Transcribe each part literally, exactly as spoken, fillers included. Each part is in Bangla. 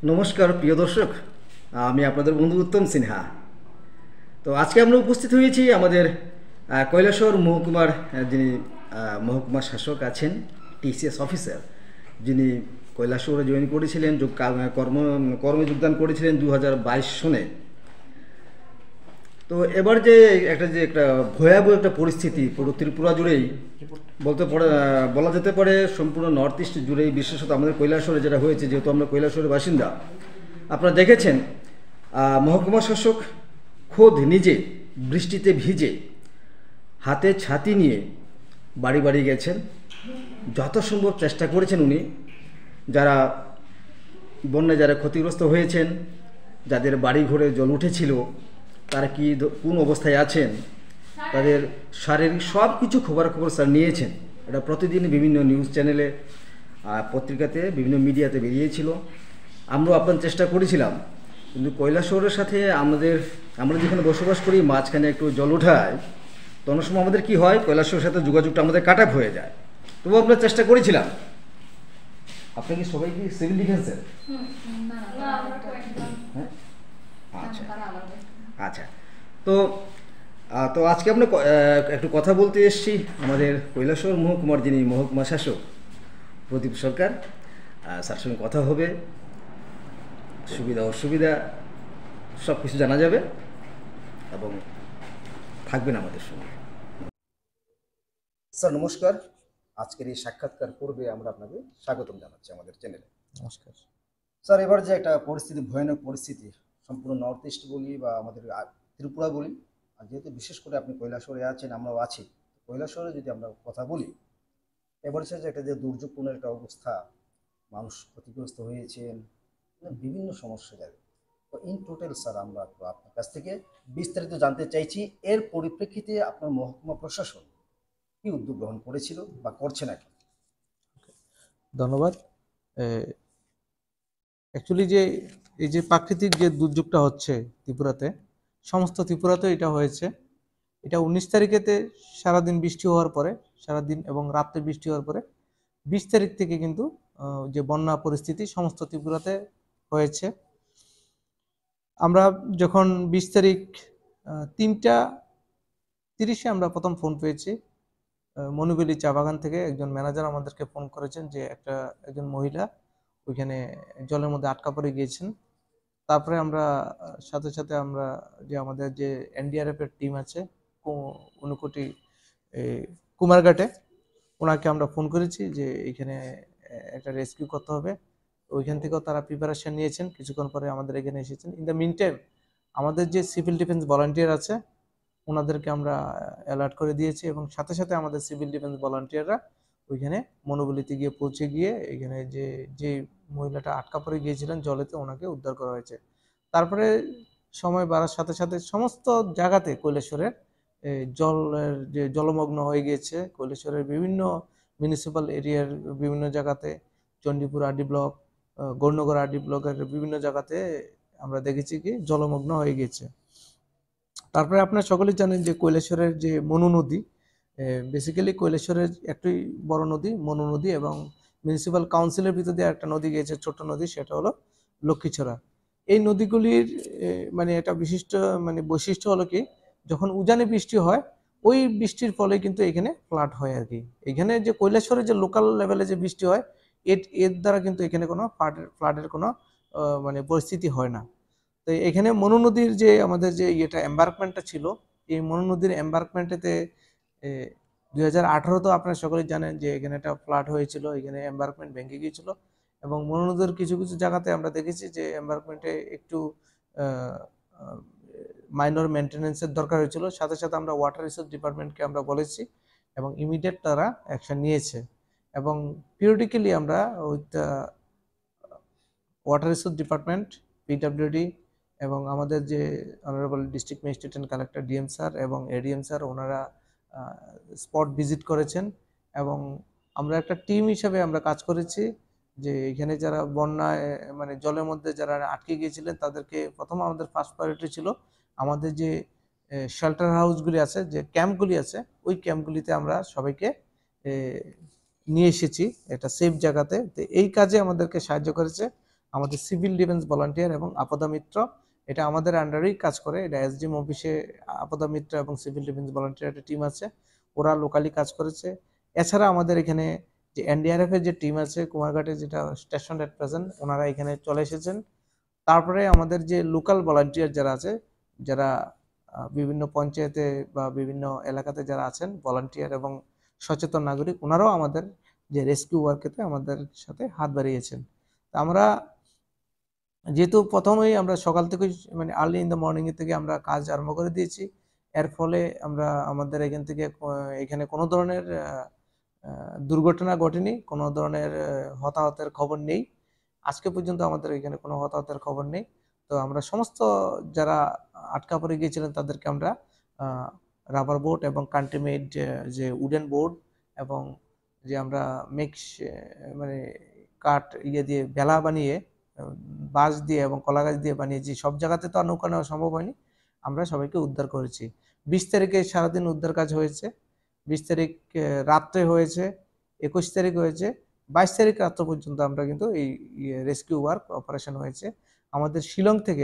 নমস্কার প্রিয় দর্শক, আমি আপনাদের বন্ধু উত্তম সিনহা। তো আজকে আমরা উপস্থিত হয়েছি আমাদের আহ, কৈলাসহর মহকুমার আহ, যিনি আহ, মহকুমা শাসক আছেন, টিসিএস অফিসার, যিনি কৈলাসহরে জয়েন করেছিলেন, যোগ কা- কর্ম কর্মে যোগদান করেছিলেন দু হাজার বাইশ সনে। তো এবার যে একটা যে একটা ভয়াবহ একটা পরিস্থিতি পুরো ত্রিপুরা জুড়েই বলতে পারে, বলা যেতে পারে সম্পূর্ণ নর্থ ইস্ট জুড়েই, বিশেষত আমাদের কৈলাসহরে যেটা হয়েছে, যেহেতু আমরা কৈলাসহরের বাসিন্দা। আপনারা দেখেছেন আহ, মহকুমা শাসক খোদ নিজে বৃষ্টিতে ভিজে হাতে ছাতি নিয়ে বাড়ি বাড়ি গেছেন। যত সম্ভব চেষ্টা করেছেন উনি, যারা বন্যায় যারা ক্ষতিগ্রস্ত হয়েছেন, যাদের বাড়ি ঘরে জল উঠেছিল, তারা কি দ- কোন অবস্থায় আছেন, তাদের শারীরিক সব কিছু খবরাখবর স্যার নিয়েছেন। এটা প্রতিদিন বিভিন্ন নিউজ চ্যানেলে, আহ, পত্রিকাতে, বিভিন্ন মিডিয়াতে বেরিয়েছিল। আমরাও আপনার চেষ্টা করেছিলাম, কিন্তু কৈলাসহরের সাথে আমাদের, আমরা যেখানে বসবাস করি, মাঝখানে একটু জল ওঠায়, তো অনেক সময় আমাদের কি হয়, কৈলাসহরের সাথে যোগাযোগটা আমাদের কাট আপ হয়ে যায়। তবুও আপনার চেষ্টা করেছিলাম। আপনি কি সবাই কি সিভিল ডিফেন্সের? হ্যাঁ, আচ্ছা আচ্ছা। তো আহ, তো আজকে আমরা ক- আহ, একটু কথা বলতে এসেছি আমাদের কৈলাসহর মহকুমার যিনি মহকুমা শাসক প্রদীপ সরকার। আহ, স্যার সঙ্গে কথা হবে, সুবিধা অসুবিধা সব কিছু জানা যাবে, এবং থাকবেন আমাদের সঙ্গে। স্যার নমস্কার, আজকের এই সাক্ষাৎকার পূর্বে আমরা আপনাকে স্বাগতম জানাচ্ছি আমাদের চ্যানেলে। নমস্কার। স্যার, এবার যে একটা পরিস্থিতি, ভয়ানক পরিস্থিতি, সম্পূর্ণ নর্থ ইস্ট বলি বা আমাদের আ- ত্রিপুরা বলি, আর যেহেতু বিশেষ করে আপনি কৈলাসহরে আছেন, আমরাও আছি, কৈলাসহরে যদি আমরা কথা বলি, এবার হচ্ছে যে একটা যে দুর্যোগপূর্ণ একটা অবস্থা, মানুষ ক্ষতিগ্রস্ত হয়েছেন, মানে বিভিন্ন সমস্যা যাবে। তো ইন টোটাল স্যার, আমরা তো আপনার কাছ থেকে বিস্তারিত জানতে চাইছি, এর পরিপ্রেক্ষিতে আপনার মহকুমা প্রশাসন কি উদ্যোগ গ্রহণ করেছিল বা করছে নাকি? ধন্যবাদ। অ্যাকচুয়ালি যে এই যে প্রাকৃতিক যে দুর্যোগটা হচ্ছে ত্রিপুরাতে, সমস্ত ত্রিপুরাতে এটা হয়েছে। এটা উনিশ তারিখেতে সারাদিন বৃষ্টি হওয়ার পরে, সারাদিন এবং রাত্রে বৃষ্টি হওয়ার পরে বিশ তারিখ থেকে কিন্তু আহ, যে বন্যা পরিস্থিতি সমস্ত ত্রিপুরাতে হয়েছে। আমরা যখন বিশ তারিখ আহ, তিনটা তিরিশে আমরা প্রথম ফোন পেয়েছি। আহ, মনুবেলি চা বাগান থেকে একজন ম্যানেজার আমাদেরকে ফোন করেছেন যে একটা একজন মহিলা ওইখানে জলের মধ্যে আটকা পড়ে গিয়েছেন। তারপরে আমরা আহ, সাথে সাথে আমরা যে আমাদের যে এনডিআরএফ এর টিম আছে কু- ঊনকোটি এই কুমারঘাটে, ওনাকে আমরা ফোন করেছি যে এখানে আহ, একটা রেস্কিউ করতে হবে। ওইখান থেকেও তারা প্রিপারেশন নিয়েছেন, কিছুক্ষণ পরে আমাদের এখানে এসেছেন। ইন দ্য মিন টাইম আমাদের যে সিভিল ডিফেন্স ভলান্টিয়ার আছে ওনাদেরকে আমরা অ্যালার্ট করে দিয়েছি, এবং সাথে সাথে আমাদের সিভিল ডিফেন্স ভলান্টিয়াররা ওইখানে মনোবলিতে গিয়ে পৌঁছে গিয়ে এখানে যে যে মহিলাটা আটকা পড়ে গিয়েছিলেন জলেতে, ওনাকে উদ্ধার করা হয়েছে। তারপরে সময় বাড়ার সাথে সাথে সমস্ত জায়গাতে কৈলাসহরের এই জলের যে জলমগ্ন হয়ে গিয়েছে, কৈলাসহরের বিভিন্ন মিউনিসিপ্যাল এরিয়ার বিভিন্ন জায়গাতে, Chandipur RD block, ah, Gaurnagar RD ব্লকের বিভিন্ন জায়গাতে আমরা দেখেছি কি জলমগ্ন হয়ে গিয়েছে। তারপরে আপনারা সকলেই জানেন যে কৈলাসহরের যে মনু নদী, বেসিক্যালি কৈলাসহরের একটি বড় নদী মনু নদী, এবং মিউনিসিপ্যাল কাউন্সিলের ভিতর দিয়ে একটা নদী গিয়েছে, ছোট নদী, সেটা হলো লক্ষ্মীছড়া। এই নদীগুলির এ, মানে একটা বিশিষ্ট মানে বৈশিষ্ট্য হলো কি, যখন উজানে বৃষ্টি হয় ওই বৃষ্টির ফলে কিন্তু এখানে ফ্লাড হয় আর কি। এখানে যে কৈলাসহরে যে লোকাল লেভেলে যে বৃষ্টি হয় এর এর দ্বারা কিন্তু এখানে কোনো ফ্লাডের ফ্লাডের কোনো আহ, মানে পরিস্থিতি হয় না। তো এখানে মনু নদীর যে আমাদের যে ইয়েটা এম্বার্কমেন্টটা ছিল, এই মনু নদীর এম্বার্কমেন্টেতে দুই হাজার আঠারো তো আপনারা সকলেই জানেন যে এখানে একটা ফ্লাড হয়েছিল, এখানে এম্বার্কমেন্ট ভেঙে গিয়েছিল। এবং মনু নদীর কিছু কিছু জায়গাতে আমরা দেখেছি যে এম্বার্কমেন্টে একটু মাইনর মেনটেন্যান্সের দরকার হয়েছিল। সাথে সাথে আমরা ওয়াটার রিসোর্স ডিপার্টমেন্টকে আমরা বলেছি, এবং ইমিডিয়েট তারা অ্যাকশন নিয়েছে। এবং পিরিয়ডিক্যালি আমরা with water resource department, PWD, এবং আমাদের যে honourable district magistrate and collector DM sir এবং এডিএম স্যার, ওনারা স্পট ভিজিট করেছেন। এবং আমরা একটা টিম হিসাবে আমরা কাজ করেছি যে এখানে যারা বন্যায় মানে জলের মধ্যে যারা আটকে গিয়েছিলেন তাদেরকে প্রথম আমাদের ফার্স্ট প্রায়োরিটি ছিল আমাদের যে শেল্টার হাউসগুলি আছে, যে ক্যাম্পগুলি আছে, ওই ক্যাম্পগুলিতে আমরা সবাইকে এ, নিয়ে এসেছি একটা সেফ জায়গাতে। তো এই কাজে আমাদেরকে সাহায্য করেছে আমাদের সিভিল ডিফেন্স ভলান্টিয়ার এবং আপদা মিত্র, এটা আমাদের আন্ডারেই কাজ করে। এটা এসডিএম অফিসে আপদা মিত্র এবং সিভিল ডিফেন্স ভলান্টিয়ার একটা টিম আছে, ওরা লোকালি কাজ করেছে। এছাড়া আমাদের এখানে যে এনডিআরএফ এর যে টিম আছে কুমারঘাটে, যেটা স্টেশন এট প্রেজেন্ট, ওনারা এখানে চলে এসেছেন। তারপরে আমাদের যে লোকাল ভলান্টিয়ার যারা আছে, যারা বিভিন্ন পঞ্চায়েতে বা বিভিন্ন এলাকাতে যারা আছেন ভলান্টিয়ার এবং সচেতন নাগরিক, ওনারাও আমাদের যে রেস্কিউ ওয়ার্কেতে আমাদের সাথে হাত বাড়িয়েছেন। আমরা যেহেতু প্রথমেই আমরা সকাল থেকে মানে আর্লি ইন দ্য মর্নিং এর থেকে আমরা কাজ আরম্ভ করে দিয়েছি, এর ফলে আমরা আমাদের এখান থেকে এখানে কোনো ধরনের দুর্ঘটনা ঘটেনি, কোনো ধরনের হতাহতের খবর নেই। আজকে পর্যন্ত আমাদের এখানে কোনো হতাহতের খবর নেই। তো আমরা সমস্ত যারা আটকা পড়ে গিয়েছিলেন তাদেরকে আমরা রাবার বোট এবং কান্ট্রি মেড যে উডেন বোর্ড এবং যে আমরা মিক্স মানে কাঠ ইয়ে দিয়ে বেলা বানিয়ে, বাঁশ দিয়ে এবং কলা গাছ দিয়ে বানিয়েছি, সব জায়গাতে তো আর নৌকা নেওয়া সম্ভব হয়নি, আমরা সবাইকে উদ্ধার করেছি। বিশ তারিখে সারাদিন উদ্ধার কাজ হয়েছে, বিশ তারিখ রাত্রে হয়েছে, একুশ তারিখ হয়েছে, বাইশ তারিখ রাত্র পর্যন্ত আমরা কিন্তু এই রেস্কিউ ওয়ার্ক অপারেশন হয়েছে। আমাদের শিলং থেকে,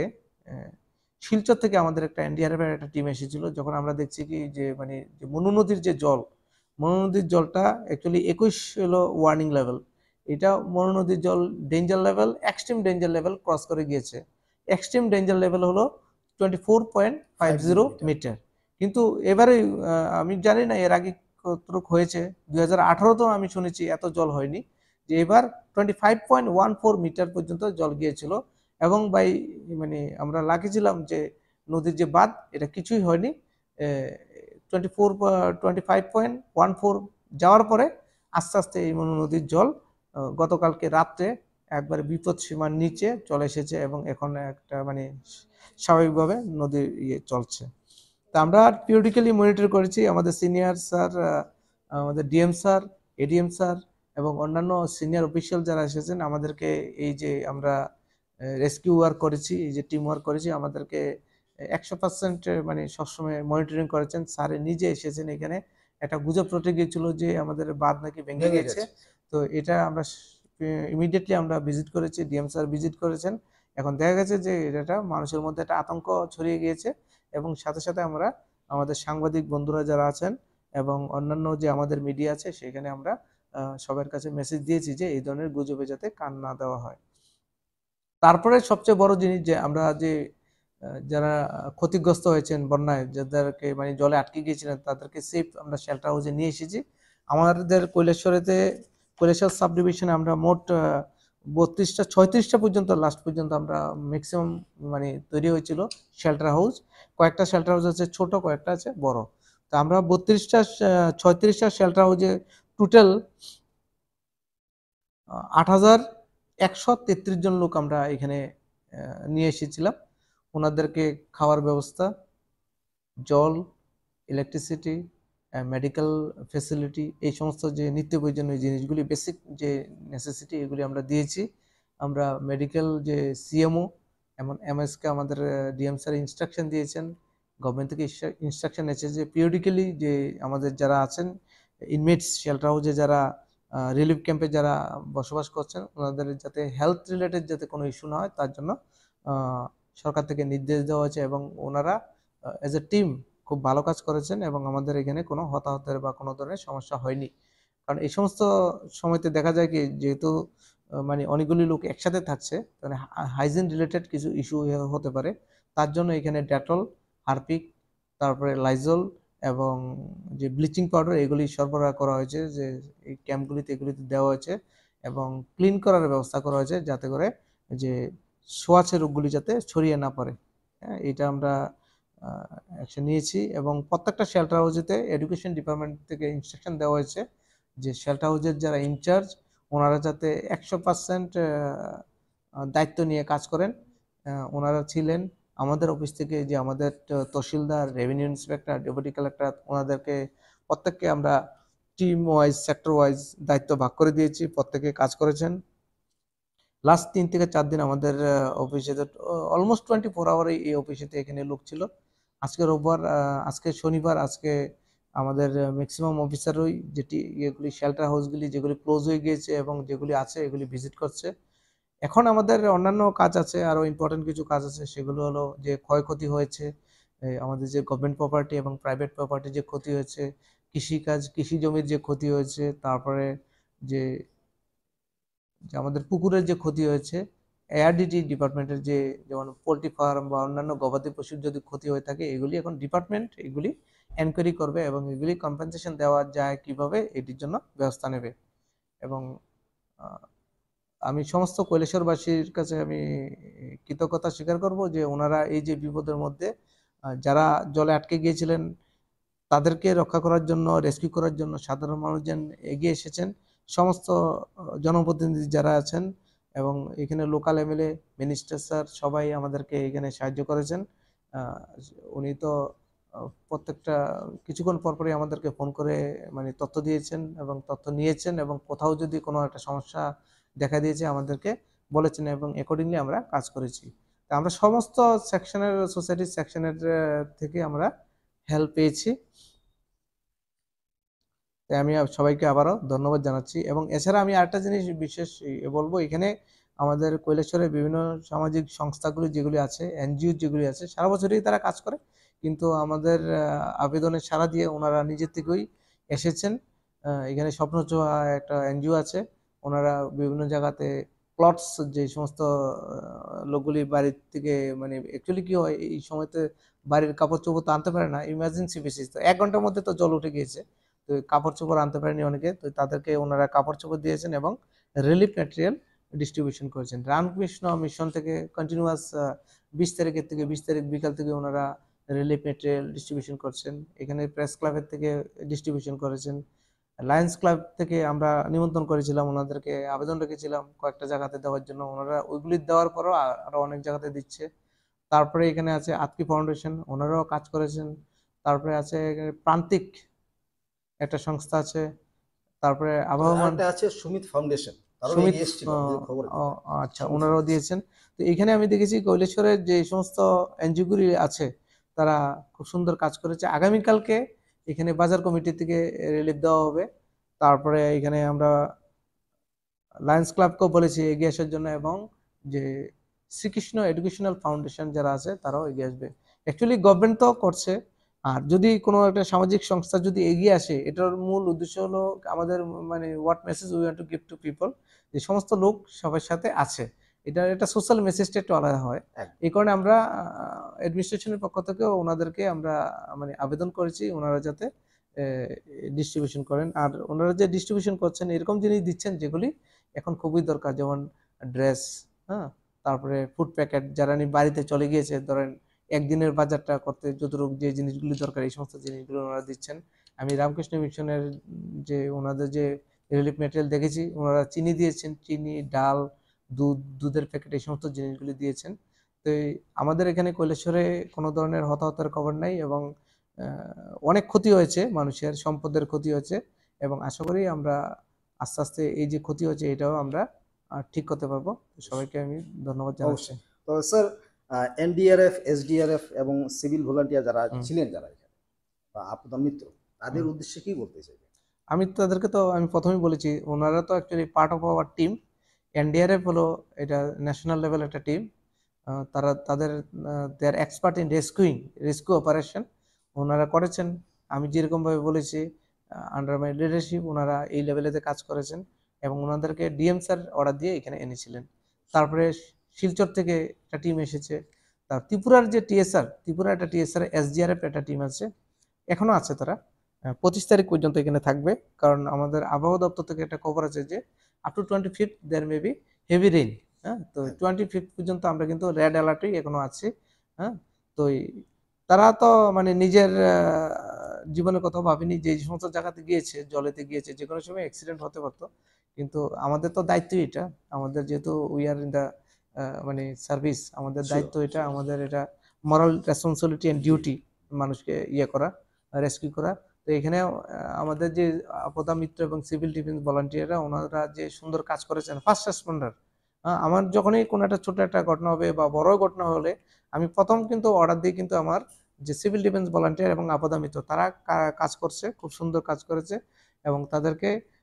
শিলচর থেকে আমাদের একটা এনডিআরএফ এর একটা টিম এসেছিল। যখন আমরা দেখছি কি যে মানে যে মনু নদীর যে জল, মনু নদীর জলটা অ্যাকচুয়ালি একুশ হলো ওয়ার্নিং লেভেল, এটা মনু নদীর জল danger level, extreme danger level cross করে গিয়েছে। এক্সট্রিম ডেঞ্জার লেভেল হলো twenty four point five zero metre. কিন্তু এবারে আমি জানি না এর আগে কতটুকু হয়েছে, দুই হাজার আঠারোতেও আমি শুনেছি এত জল হয়নি, যে এবার twenty five point one four metre পর্যন্ত জল গিয়েছিল। এবং বাই মানে আমরা লাকি ছিলাম যে নদীর যে বাঁধ এটা কিছুই হয়নি। Twenty four twenty five point one four যাওয়ার পরে আস্তে আস্তে এই মনু নদীর জল গতকালকে রাত্রে একবারে বিপদ সীমার নিচে চলে এসেছে এবং এখন একটা মানে স্বাভাবিকভাবে নদীর ইয়ে চলছে। তা আমরা পিরিয়ডিক্যালি মনিটর করেছি, আমাদের সিনিয়র স্যার, আমাদের ডিএম স্যার, এডিএম স্যার এবং অন্যান্য সিনিয়র অফিসিয়াল যারা এসেছেন আমাদেরকে এই যে আমরা রেস্কিউ ওয়ার্ক করেছি, এই যে টিম ওয়ার্ক করেছি, আমাদেরকে একশো পার্সেন্ট মানে সবসময় মনিটরিং করেছেন। স্যার নিজে এসেছেন এখানে। একটা গুজব রটে গিয়েছিল যে আমাদের বাঁধ নাকি ভেঙে গেছে, তো এটা আমরা ইমিডিয়েটলি আমরা ভিজিট করেছি, ডিএম স্যার ভিজিট করেছেন। এখন দেখা গেছে যে এটা মানুষের মধ্যে একটা আতঙ্ক ছড়িয়ে গিয়েছে এবং সাথে সাথে আমরা আমাদের সাংবাদিক বন্ধুরা যারা আছেন এবং অন্যান্য যে আমাদের মিডিয়া আছে সেখানে আমরা সবার কাছে মেসেজ দিয়েছি যে এই ধরনের গুজবে যাতে কান না দেওয়া হয়। তারপরে সবচেয়ে বড় জিনিস যে আমরা যে যারা ক্ষতিগ্রস্ত হয়েছেন বন্যায়, যাদেরকে মানে জলে আটকে গিয়েছিলেন তাদেরকে সেফ আমরা শেল্টার হাউসে নিয়ে এসেছি। আমাদের কৈলাসহরেতে কৈলাসহর সাব ডিভিশনে আমরা মোট বত্রিশটা ছয়ত্রিশটা পর্যন্ত লাস্ট পর্যন্ত আমরা ম্যাক্সিমাম মানে তৈরি হয়েছিল শেল্টার হাউস। কয়েকটা শেল্টার হাউস আছে ছোট, কয়েকটা আছে বড়। তো আমরা বত্রিশটা ছয়ত্রিশটা শেল্টার হাউসে টোটাল আট হাজার একশো তেত্রিশ জন লোক আমরা এখানে নিয়ে এসেছিলাম। ওনাদেরকে খাওয়ার ব্যবস্থা, জল, ইলেকট্রিসিটি, মেডিকেল ফেসিলিটি, এই সমস্ত যে নিত্য প্রয়োজনীয় জিনিসগুলি, বেসিক যে নেসেসিটি, এগুলি আমরা দিয়েছি। আমরা মেডিকেল যে সিএমও এমন এমএসকে আমাদের ডিএম স্যার ইনস্ট্রাকশন দিয়েছেন, গভর্নমেন্ট থেকে ইনস্ট্রাকশন এসেছে যে পিরিয়ডিক্যালি যে আমাদের যারা আছেন ইনমেটস শেল্টার হাউসে, যারা রিলিফ ক্যাম্পে যারা বসবাস করছেন, ওনাদের যাতে হেলথ রিলেটেড যাতে কোনো ইস্যু না হয় তার জন্য সরকার থেকে নির্দেশ দেওয়া হয়েছে এবং ওনারা এজ এ টিম খুব ভালো কাজ করেছেন এবং আমাদের এখানে কোনো হতাহতের বা কোনো ধরনের সমস্যা হয়নি। কারণ এই সমস্ত সময়তে দেখা যায় কি যেহেতু মানে অনেকগুলি লোক একসাথে থাকছে, মানে হাইজিন রিলেটেড কিছু ইস্যু হতে পারে, তার জন্য এখানে ডেটল, হারপিক, তারপরে লাইজল এবং যে ব্লিচিং পাউডার এগুলি সরবরাহ করা হয়েছে, যে এই ক্যাম্পগুলিতে এগুলিতে দেওয়া হয়েছে এবং ক্লিন করার ব্যবস্থা করা হয়েছে যাতে করে যে ছোঁয়াচে রোগগুলি যাতে ছড়িয়ে না পড়ে। হ্যাঁ, এটা আমরা অ্যাকশন নিয়েছি এবং প্রত্যেকটা শেল্টার হাউসেতে এডুকেশন ডিপার্টমেন্ট থেকে ইনস্ট্রাকশন দেওয়া হয়েছে যে শেল্টার হাউসের যারা ইনচার্জ ওনারা যাতে একশো পার্সেন্ট দায়িত্ব নিয়ে কাজ করেন। ওনারা ছিলেন আমাদের অফিস থেকে, যে আমাদের tehsildar, revenue inspector, deputy collector, ওনাদেরকে প্রত্যেককে আমরা টিম ওয়াইজ, সেক্টর ওয়াইজ দায়িত্ব ভাগ করে দিয়েছি, প্রত্যেকে কাজ করেছেন। লাস্ট তিন থেকে চার দিন আমাদের অফিসে অলমোস্ট টোয়েন্টি ফোর আওয়ার এই অফিসেতে এখানে লোক ছিল। আজকে রোববার, আজকে শনিবার, আজকে আমাদের ম্যাক্সিমাম অফিসারই যেটি এগুলি শেল্টার হাউসগুলি যেগুলি ক্লোজ হয়ে গিয়েছে এবং যেগুলি আছে এগুলি ভিজিট করছে এখন আমাদের অন্যান্য কাজ আছে, আরো ইম্পর্টেন্ট কিছু কাজ আছে, সেগুলো হলো যে ক্ষয়ক্ষতি হয়েছে, এই আমাদের যে গভর্নমেন্ট প্রপার্টি এবং প্রাইভেট প্রপার্টি যে ক্ষতি হয়েছে, কৃষিকাজ কৃষি জমির যে ক্ষতি হয়েছে, তারপরে যে যে আমাদের পুকুরের যে ক্ষতি হয়েছে, এআরডিটি ডিপার্টমেন্টের যে যেমন পোলট্রি ফার্ম বা অন্যান্য গবাদি পশুর যদি ক্ষতি হয়ে থাকে, এগুলি এখন ডিপার্টমেন্ট এগুলি এনকোয়ারি করবে এবং এগুলি কম্পেনসেশন দেওয়া যায় কিভাবে এটির জন্য ব্যবস্থা নেবে। এবং আহ, আমি সমস্ত কৈলাসরবাসীর কাছে আমি কৃতজ্ঞতা স্বীকার করব যে ওনারা এই যে বিপদের মধ্যে আহ, যারা জলে আটকে গিয়েছিলেন তাদেরকে রক্ষা করার জন্য, রেস্কিউ করার জন্য সাধারণ মানুষজন এগিয়ে এসেছেন। সমস্ত আহ, জনপ্রতিনিধি যারা আছেন এবং এখানে লোকাল এমএলএ, মিনিস্টার স্যার সবাই আমাদেরকে এখানে সাহায্য করেছেন। আহ, উনি তো আহ, প্রত্যেকটা কিছুক্ষণ পরপরই আমাদেরকে ফোন করে মানে তথ্য দিয়েছেন এবং তথ্য নিয়েছেন, এবং কোথাও যদি কোনো একটা সমস্যা দেখা দিয়েছে আমাদেরকে বলেছেন এবং অ্যাকর্ডিংলি আমরা কাজ করেছি। তা আমরা সমস্ত সেকশনের, সোসাইটির সেকশনের থেকে আমরা হেল্প পেয়েছি। তাই আমি আব- সবাইকে আবারও ধন্যবাদ জানাচ্ছি। এবং এছাড়া আমি আরেকটা জিনিস বিশেষ ই- বলবো, এখানে আমাদের কৈলাসরের বিভিন্ন সামাজিক সংস্থাগুলি যেগুলি আছে, এনজিও যেগুলি আছে, সারা বছরই তারা কাজ করে, কিন্তু আমাদের আহ, আবেদনে সাড়া দিয়ে ওনারা নিজের থেকেই এসেছেন। আহ, এখানে স্বপ্নচোয়া একটা এনজিও আছে, ওনারা বিভিন্ন জায়গাতে প্লটস, যে সমস্ত আহ, লোকগুলি বাড়ির থেকে মানে অ্যাকচুয়ালি কি হয় এই সময়তে বাড়ির কাপড় চোপড় তো আনতে পারে না, ইমার্জেন্সি বেসিস, তো এক ঘন্টার মধ্যে তো জল উঠে গিয়েছে, তো কাপড় চোপড় আনতে পারেনি অনেকে, তো তাদেরকে ওনারা কাপড় চোপড় দিয়েছেন এবং রিলিফ ম্যাটেরিয়াল ডিস্ট্রিবিউশন করেছেন। রামকৃষ্ণ মিশন থেকে কন্টিনিউয়াস বিশ তারিখের থেকে বিশ তারিখ বিকাল থেকে ওনারা রিলিফ ম্যাটেরিয়াল ডিস্ট্রিবিউশন করছেন। এখানে প্রেস ক্লাবের থেকে ডিস্ট্রিবিউশন করেছেন। লায়ন্স ক্লাব থেকে আমরা নিমন্ত্রণ করেছিলাম, ওনাদেরকে আবেদন রেখেছিলাম কয়েকটা জায়গাতে দেওয়ার জন্য, ওনারা ওইগুলি দেওয়ার পরও আ- আরো অনেক জায়গাতে দিচ্ছে। তারপরে এখানে আছে আতকি ফাউন্ডেশন, ওনারাও কাজ করেছেন। তারপরে আছে এখানে প্রান্তিক একটা সংস্থা আছে। তারপরে তো আবহমান আরেকটা আছে সুমিত ফাউন্ডেশন, তারাও সুমিত, এগিয়ে এসেছিল, আমি আহ, যে খবর আহ, পেলাম। আচ্ছা, সুমিত ওনারাও ফাউন্ডেশন। দিয়েছেন। তো এখানে আমি দেখেছি কৈলাসরের যে সমস্ত এনজিওগুলি আছে তারা খুব সুন্দর কাজ করেছে। আগামীকালকে এখানে বাজার কমিটি থেকে রিলিফ দেওয়া হবে। তারপরে এখানে আমরা লায়ন্স ক্লাবকেও বলেছি এগিয়ে আসার জন্য, এবং যে শ্রীকৃষ্ণ এডুকেশনাল ফাউন্ডেশন যারা আছে তারাও এগিয়ে আসবে। অ্যাকচুয়ালি গভর্নমেন্ট তো করছে, আর যদি কোনো একটা সামাজিক সংস্থা যদি এগিয়ে আসে, এটার মূল উদ্দেশ্য হলো আমাদের মানে what message we want to give to people, যে সমস্ত লোক সবার সাথে আছে, এটা একটা সোশ্যাল মেসেজটা একটু আলাদা হয়। একদম। এই কারণে আমরা অ্যাডমিনিস্ট্রেশনের পক্ষ থেকেও ওনাদেরকে আমরা মানে আবেদন করেছি ওনারা যাতে ডিস্ট্রিবিউশন করেন। আর ওনারা যে ডিস্ট্রিবিউশন করছেন এরকম জিনিস দিচ্ছেন যেগুলি এখন খুবই দরকার, যেমন ড্রেস, হ্যাঁ, তারপরে ফুড প্যাকেট, যারা নি বাড়িতে চলে গিয়েছে, ধরেন একদিনের বাজারটা করতে যতটুকু যে জিনিসগুলি দরকার এই সমস্ত জিনিসগুলো ওনারা দিচ্ছেন। আমি রামকৃষ্ণ মিশনের যে ওনাদের যে রিলিফ ম্যাটেরিয়াল দেখেছি, ওনারা চিনি দিয়েছেন, চিনি, ডাল, দুধ, দুধের প্যাকেট, এই সমস্ত জিনিসগুলি দিয়েছেন। তো এই আমাদের এখানে কৈলাসরে কোনো ধরনের হতাহতের খবর নাই, এবং আহ, অনেক ক্ষতি হয়েছে, মানুষের সম্পদের ক্ষতি হয়েছে, এবং আশা করি আমরা আস্তে আস্তে এই যে ক্ষতি হচ্ছে এটাও আমরা আহ, ঠিক করতে পারবো। তো সবাইকে আমি ধন্যবাদ জানাচ্ছি। অবশ্যই। তো স্যার, এনডিআরএফ, এসডিআরএফ এবং সিভিল ভলান্টিয়ার যারা হুম। ছিলেন, যারা এখানে বা আপদা মিত্র, তাদের হুম। উদ্দেশ্যে কি বলতে চাইবেন? আমি তো তাদেরকে তো আমি প্রথমেই বলেছি, ওনারা তো actually part of our team. NDRF হলো এটা ন্যাশনাল লেভেল একটা টিম। তারা তাদের they are expert in rescuing, rescue operation ওনারা করেছেন। আমি যেরকমভাবে বলেছি, আন্ডার মাই লিডারশিপ ওনারা এই লেভেলেতে কাজ করেছেন, এবং ওনাদেরকে ডিএম স্যার অর্ডার দিয়ে এখানে এনেছিলেন। তারপরে শিলচর থেকে একটা টিম এসেছে। তার ত্রিপুরার যে টিএসআর, ত্রিপুরার একটা টিএসআর, এসডিআরএফ একটা টিম আছে, এখনো আছে তারা। আহ, পঁচিশ তারিখ পর্যন্ত এখানে থাকবে, কারণ আমাদের আবহাওয়া দপ্তর থেকে একটা খবর আছে যে up to twenty fifth there may be heavy rain. হ্যাঁ, তো টোয়েন্টি ফিফথ পর্যন্ত আমরা কিন্তু রেড অ্যালার্টেই এখনো আছি। হ্যাঁ, তো এই তারা তো মানে নিজের আহ, জীবনের কথা ভাবেনি, যে এই সমস্ত জায়গাতে গিয়েছে, জলেতে গিয়েছে, যে কোনো সময় অ্যাক্সিডেন্ট হতে পারতো। কিন্তু আমাদের তো দায়িত্ব এটা, আমাদের যেহেতু উই আর ইন দা মানে সার্ভিস, আমাদের Sure, দায়িত্ব এটা, sure. আমাদের এটা মরাল রেসপন্সিবিলিটি এন্ড ডিউটি, মানুষকে ইয়ে করা, রেস্কিউ করা। তো এখানে আহ, আমাদের যে আপদা মিত্র এবং সিভিল ডিফেন্স ভলান্টিয়াররা ওনারা যে সুন্দর কাজ করেছেন, ফার্স্ট রেসপন্ডার। আমার যখনই কোনো একটা ছোট একটা ঘটনা হবে বা বড় ঘটনা হলে আমি প্রথম কিন্তু অর্ডার দিই কিন্তু আমার যে সিভিল ডিফেন্স ভলান্টিয়ার এবং আপদা মিত্র, তারা কা- কাজ করছে, খুব সুন্দর কাজ করেছে, এবং তাদেরকে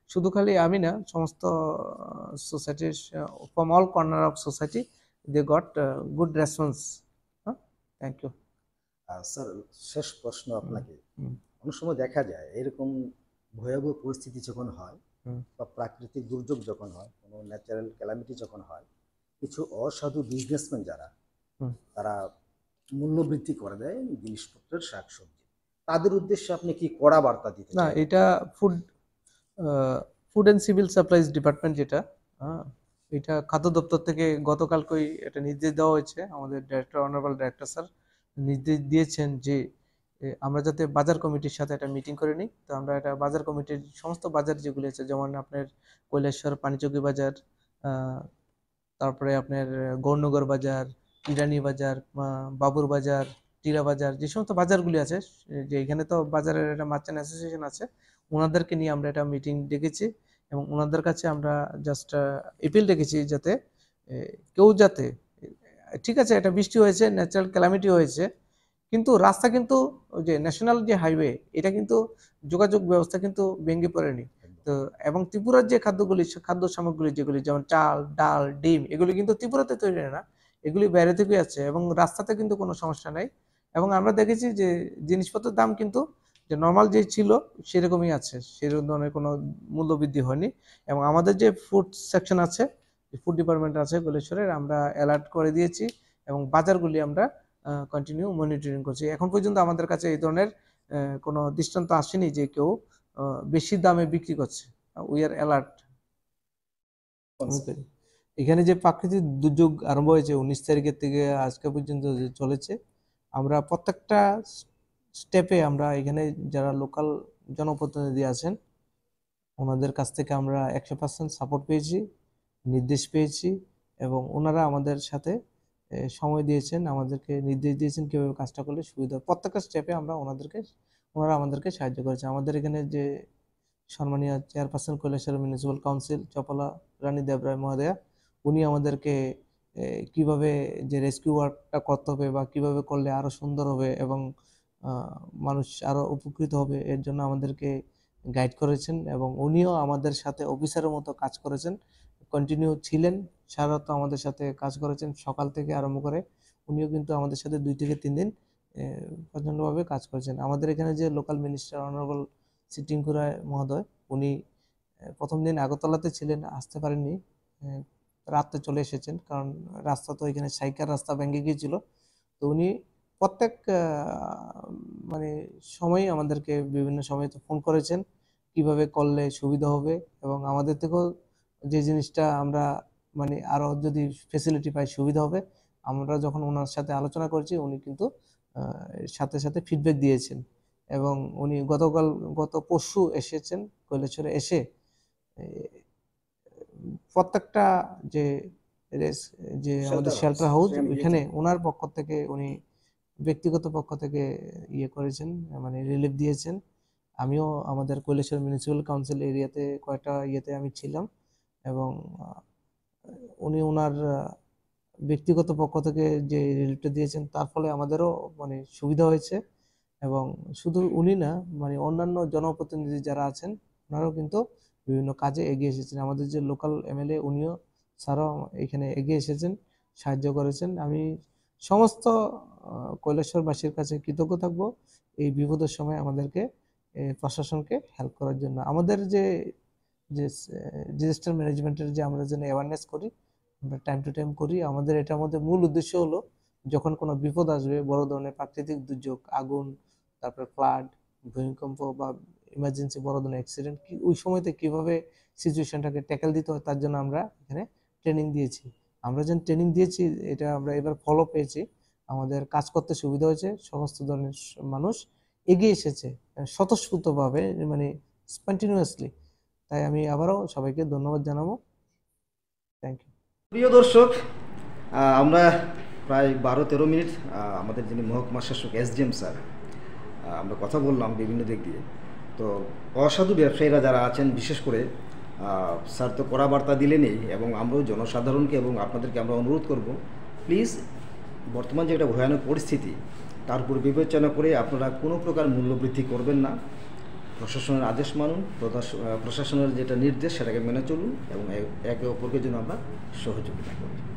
শুধু খালি আমি না, সমস্ত সোসাইটির from all corner of society they got good response. হ্যাঁ, থ্যাংক ইউ। স্যার, শেষ প্রশ্ন আপনাকে। অনেক সময় দেখা যায় এরকম ভয়াবহ পরিস্থিতি যখন হয় বা প্রাকৃতিক দুর্যোগ যখন হয়, কোনো ন্যাচারাল ক্যালামিটি যখন হয়, কিছু অসাধু বিজনেসম্যান যারা তারা মূল্য বৃদ্ধি করে দেয় জিনিসপত্রের, শাকসবজি, তাদের উদ্দেশ্যে আপনি কি কড়া বার্তা দিতে না, চান? এটা food food and civil supplies department যেটা, হ্যাঁ, এটা খাদ্য দপ্তর থেকে গতকালকেই এটা নির্দেশ দেওয়া হয়েছে। আমাদের ডাইরেক্টর, অনারেবল ডাইরেক্টর স্যার নির্দেশ দিয়েছেন যে এ, আমরা যাতে বাজার কমিটির সাথে একটা মিটিং করে নিই। তো আমরা এটা বাজার কমিটির সমস্ত বাজার যেগুলি আছে, যেমন আপনার কৈলাসহর পানিচৌকি বাজার, আহ, তারপরে আপনার গৌরনগর বাজার, ইরানি বাজার, আহ, বাবুর বাজার, টিরা বাজার, যে সমস্ত বাজারগুলি আছে, যে এখানে তো বাজারের একটা মার্চেন্ট অ্যাসোসিয়েশন আছে, ওনাদেরকে নিয়ে আমরা একটা মিটিং ডেকেছি এবং ওনাদের কাছে আমরা জাস্ট এপিল ডেকেছি যাতে এ, কেউ যাতে, ঠিক আছে এটা বৃষ্টি হয়েছে, ন্যাচারাল ক্যালামিটি হয়েছে, কিন্তু রাস্তা কিন্তু ওই যে ন্যাশনাল যে হাইওয়ে, এটা কিন্তু যোগাযোগ ব্যবস্থা কিন্তু ভেঙে পড়েনি। তো এবং ত্রিপুরার যে খাদ্যগুলি, খাদ্য সামগ্রী যেগুলি, যেমন চাল, ডাল, ডিম, এগুলি কিন্তু ত্রিপুরাতে তৈরি হয় না, এগুলি বাইরে থেকে আছে এবং রাস্তাতে কিন্তু কোনো সমস্যা নাই। এবং আমরা দেখেছি যে জিনিসপত্রের দাম কিন্তু যে নর্মাল যে ছিল সেরকমই আছে, সেরকম ধরনের কোনো মূল্য বৃদ্ধি হয়নি। এবং আমাদের যে ফুড সেকশন আছে, ফুড ডিপার্টমেন্ট আছে কৈলাসহরের, আমরা অ্যালার্ট করে দিয়েছি এবং বাজারগুলি আমরা কন্টিনিউ মনিটরিং করছি। এখন পর্যন্ত আমাদের কাছে এই ধরনের কোনো দৃষ্টান্ত আসেনি যে কেউ বেশি দামে বিক্রি করছে। We are alert. এখানে যে প্রাকৃতিক দুর্যোগ আরম্ভ হয়েছে উনিশ তারিখের থেকে আজকে পর্যন্ত যে চলেছে, আমরা প্রত্যেকটা স্টেপে আমরা এখানে যারা লোকাল জনপ্রতিনিধি আছেন ওনাদের কাছ থেকে আমরা একশো পার্সেন্ট সাপোর্ট পেয়েছি, নির্দেশ পেয়েছি এবং ওনারা আমাদের সাথে সময় দিয়েছেন, আমাদেরকে নির্দেশ দিয়েছেন কীভাবে কাজটা করলে সুবিধা। প্রত্যেকটা স্টেপে আমরা ওনাদেরকে ওনারা আমাদেরকে সাহায্য করেছে। আমাদের এখানে যে সম্মানীয় chairperson Kailashahar municipal council Chapala Rani Debroy মহোদয়া, উনি আমাদেরকে কিভাবে যে রেস্কিউ ওয়ার্কটা করতে হবে বা কিভাবে করলে আরও সুন্দর হবে এবং মানুষ আরও উপকৃত হবে, এর জন্য আমাদেরকে গাইড করেছেন এবং উনিও আমাদের সাথে অফিসারের মতো কাজ করেছেন, কন্টিনিউ ছিলেন, সারারাত আমাদের সাথে কাজ করেছেন সকাল থেকে আরম্ভ করে। উনিও কিন্তু আমাদের সাথে দুই থেকে তিন দিন প্রচণ্ডভাবে কাজ করেছেন। আমাদের এখানে যে লোকাল মিনিস্টার অনারেবল সিটিংকু রায় মহোদয়, উনি প্রথম দিন আগরতলাতে ছিলেন, আসতে পারেননি, রাতে চলে এসেছেন, কারণ রাস্তা তো এখানে সাইকার রাস্তা ভেঙে গিয়েছিল। তো উনি প্রত্যেক মানে সময় আমাদেরকে বিভিন্ন সময় তো ফোন করেছেন কিভাবে করলে সুবিধা হবে এবং আমাদের থেকেও যে জিনিসটা আমরা মানে আরও যদি ফেসিলিটি পাই সুবিধা হবে। আমরা যখন ওনার সাথে আলোচনা করছি উনি কিন্তু সাথে সাথে ফিডব্যাক দিয়েছেন এবং উনি গতকাল গত পরশু এসেছেন কৈলাসহরে, এসে প্রত্যেকটা যে যে আমাদের শেল্টার হাউস ওইখানে ওনার পক্ষ থেকে উনি ব্যক্তিগত পক্ষ থেকে ইয়ে করেছেন, মানে রিলিফ দিয়েছেন। আমিও আমাদের কৈলাসহর মিউনিসিপ্যাল কাউন্সিল এরিয়াতে কয়েকটা ইয়েতে আমি ছিলাম এবং উনি ওনার ব্যক্তিগত পক্ষ থেকে যে রিলিফটা দিয়েছেন তার ফলে আমাদেরও মানে সুবিধা হয়েছে। এবং শুধু উনি না, মানে অন্যান্য জনপ্রতিনিধি যারা আছেন ওনারাও কিন্তু বিভিন্ন কাজে এগিয়ে এসেছেন। আমাদের যে লোকাল এমএলএ উনিও স্যারও এখানে এগিয়ে এসেছেন, সাহায্য করেছেন। আমি সমস্ত কৈলাসহরবাসীর কাছে কৃতজ্ঞ থাকব এই বিপদের সময় আমাদেরকে প্রশাসনকে হেল্প করার জন্য। আমাদের যে যে ডিজাস্টার ম্যানেজমেন্টের যে আমরা যেন অ্যাওয়ারনেস করি, আমরা টাইম টু টাইম করি। আমাদের এটার মধ্যে মূল উদ্দেশ্য হলো যখন কোনো বিপদ আসবে, বড় ধরনের প্রাকৃতিক দুর্যোগ, আগুন, তারপরে ফ্লাড, ভূমিকম্প বা ইমার্জেন্সি বড় ধরনের অ্যাক্সিডেন্ট, কি ওই সময়তে কীভাবে সিচুয়েশনটাকে ট্যাকেল দিতে হয় তার জন্য আমরা এখানে ট্রেনিং দিয়েছি। আমরা যেন ট্রেনিং দিয়েছি এটা আমরা এবার ফলো পেয়েছি, আমাদের কাজ করতে সুবিধা হয়েছে, সমস্ত ধরনের মানুষ এগিয়ে এসেছে স্বতঃস্ফূর্তভাবে, মানে স্পন্টিনিউয়াসলি। তাই আমি আবারও সবাইকে ধন্যবাদ জানাবো। Thank you. প্রিয় দর্শক, আমরা প্রায় বারো তেরো মিনিট আমাদের যিনি মহকুমা শাসক এসডিএম স্যার, আমরা কথা বললাম বিভিন্ন দিক দিয়ে। তো অসাধু ব্যবসায়ীরা যারা আছেন, বিশেষ করে স্যার তো কড়া বার্তা দিলেনই, এবং আমরাও জনসাধারণকে এবং আপনাদেরকে আমরা অনুরোধ করব, প্লিজ বর্তমান যে একটা ভয়ানক পরিস্থিতি তার উপর বিবেচনা করে আপনারা কোনো প্রকার মূল্য বৃদ্ধি করবেন না। প্রশাসনের আদেশ মানুন, প্রশাস- প্রশাসনের যেটা নির্দেশ সেটাকে মেনে চলুন এবং একে অপরকে যেন আমরা সহযোগিতা করি।